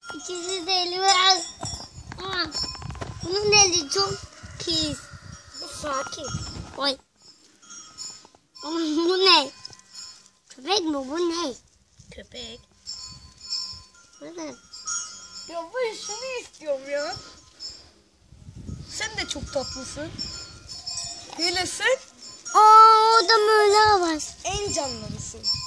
İkisi de elime al. Bunun eli çok pis. Bu sakin. Oy. Bu ne? Köpek mi bu ne? Köpek. Neden? Ya ben şunu istiyorum ya. Sen de çok tatlısın. Hele sen O da böyle var. en canlısın.